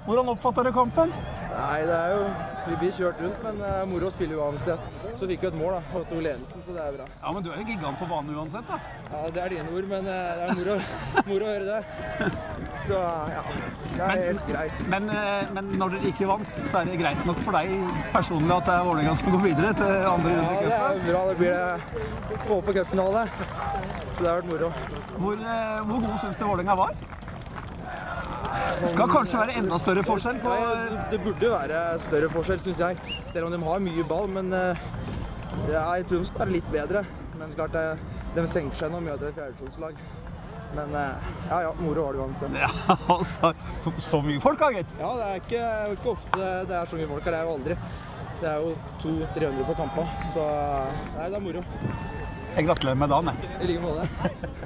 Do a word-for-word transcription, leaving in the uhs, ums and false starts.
Hvordan oppfatter du kampen? Nei, det er jo, vi blir kjørt rundt, men uh, moro å spille uansett. Så fikk vi et mål da, og to ledelsen, så det er bra. Ja, men du er jo gigant på banen uansett da. Ja, det er dine ord, men uh, det er moro, moro å høre det. Så ja, det er men, helt greit. Men, uh, men når dere ikke vant, så er det greit nok for deg personlig at det er Vålerenga som går videre til andre runde i cupen? Ja, det er bra. Det blir det på på cupfinale, så det har vært moro. Hvor, uh, hvor god synes du Vålerenga var? Det skal kanskje være enda større forskjell på... Ja, det burde være større forskjell, synes jeg. Selv om de har mye ball, men uh, ja, jeg tror de skal være litt bedre. Men klart, uh, de senker seg når de møter et fjerdedivisjonslag. Men uh, ja, ja, moro var det uansett. Ja, altså, så mye folk har gitt. Ja, det er ikke, ikke ofte det er så mye folk her, det er jo aldri. Det er jo to til tre hundre på kampen, så nei, det er moro. Jeg gratulerer med dagen. I like måte.